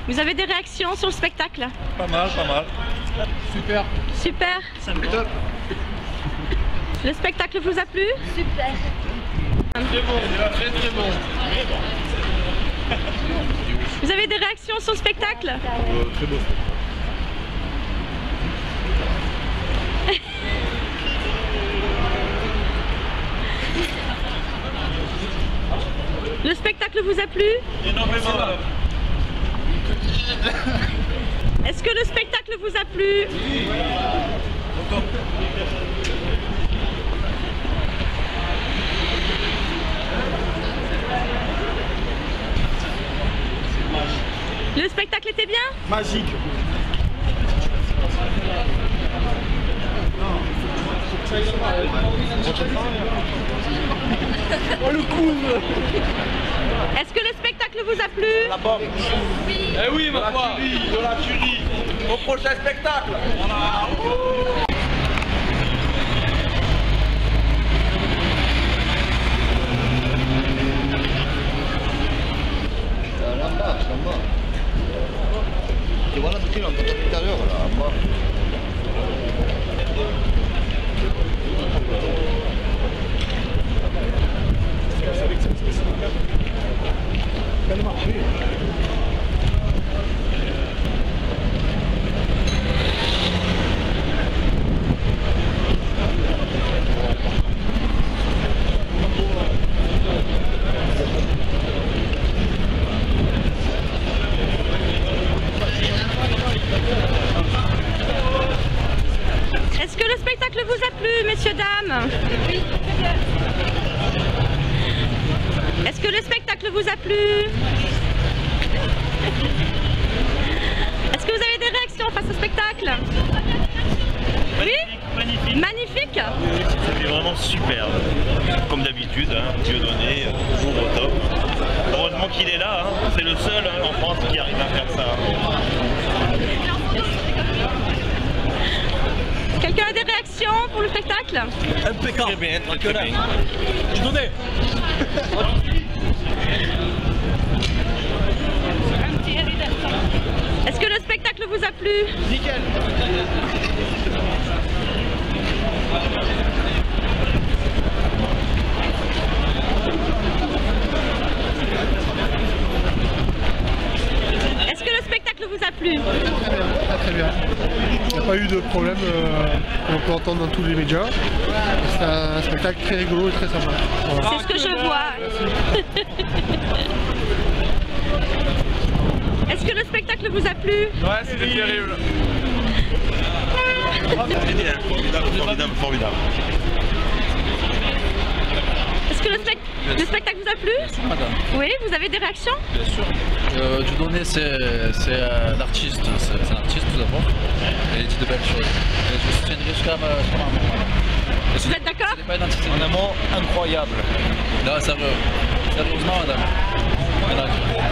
Vous avez des réactions sur le spectacle? Pas mal, pas mal. Super. Super. Top. Le spectacle vous a plu? Super. Très bon, très très bon. Vous avez des réactions sur le spectacle? Très beau. Le spectacle vous a plu? Énormément. Est-ce que le spectacle vous a plu? Le spectacle était bien? Magique. Oh le coude. Est-ce que le spectacle vous a plu? La bombe. Eh oui, ma foi. De la tuerie. Au prochain spectacle. Voilà. Ti van a sentire un po' all'italiano, Est-ce que le spectacle vous a plu, messieurs, dames? Oui, très bien. Est-ce que le spectacle vous a plu? Est-ce que vous avez des réactions face au spectacle? Oui? Magnifique. Magnifique? C'était vraiment super. Comme d'habitude, hein, Dieudonné, toujours au top. Heureusement qu'il est là, hein. C'est le seul hein, en France qui arrive à faire ça. Quelqu'un a des réactions pour le spectacle? Impeccable. Très bien, très bien. Dieudonné. Est-ce que le spectacle vous a plu? Nickel. Est-ce que le spectacle vous a plu? Très bien. Il n'y a pas eu de problème qu'on peut entendre dans tous les médias. C'est un spectacle très rigolo et très sympa. Voilà. C'est ce que je vois. Est-ce que le spectacle vous a plu? Ouais, c'était terrible. Génial, formidable, formidable, formidable. Est-ce que le spectacle vous a plu? Madame, Oui, vous avez des réactions? bien sûr. Dieudonné, c'est un artiste, c'est un artiste tout d'abord. Et il dit de belles choses. Et je soutiendrai jusqu'à ma mort. Vous êtes d'accord? C'est pas une entité. Un amant incroyable. Non, sérieusement, madame. Voilà.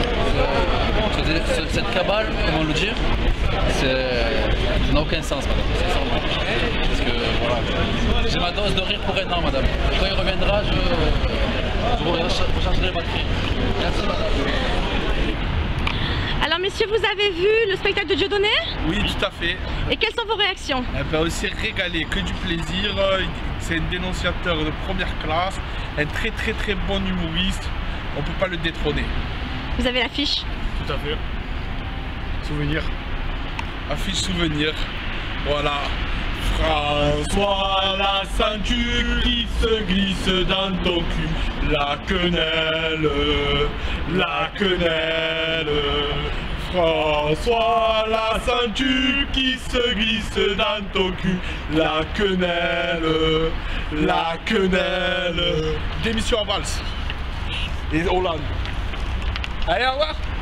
Cette cabale, comment le dire, ça n'a aucun sens, madame. Sincèrement. Parce que voilà, j'ai ma dose de rire pour un an, madame. Quand il reviendra, je rechargerai ma cri. Merci, madame. Alors messieurs, vous avez vu le spectacle de Dieudonné? Oui, tout à fait. Et quelles sont vos réactions? Eh ben, on s'est régalé, que du plaisir. C'est un dénonciateur de première classe, un très très très bon humoriste. On peut pas le détrôner. Vous avez l'affiche? Tout à fait. Souvenir. Affiche souvenir. Voilà. François, la ceinture qui se glisse dans ton cul. La quenelle, la quenelle. François, la ceinture qui se glisse dans ton cul. La quenelle, la quenelle. Démission en valse. Et Hollande. Allez, au revoir.